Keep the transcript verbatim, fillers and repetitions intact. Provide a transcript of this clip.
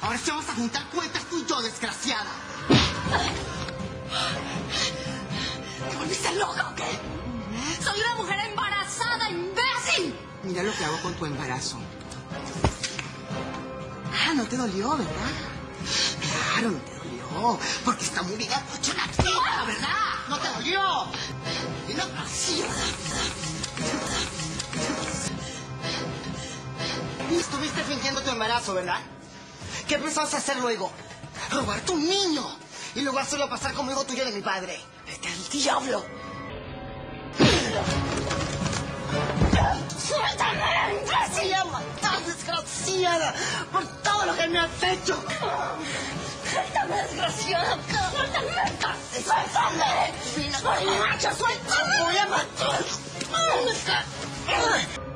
Ahora sí vamos a juntar cuentas tú y yo, desgraciada. ¿Te volviste loca o qué? Soy una mujer embarazada, imbécil. Mira lo que hago con tu embarazo. Ah, no te dolió, ¿verdad? Claro, no te dolió. Porque está muy bien hecho la tía, ¿verdad? No te dolió. Y no, así, y estuviste fingiendo tu embarazo, ¿verdad? ¿Qué pensabas hacer luego? Robarte un niño y luego hacerlo pasar como hijo tuyo de mi padre. ¡Vete al diablo! ¡Suéltame! ¡Te voy a matar, desgraciada! ¡Por todo lo que me has hecho! ¡Suéltame, desgraciada! ¡Suéltame! ¡Suéltame! ¡Suéltame! ¡Suéltame! ¡Voy a matar!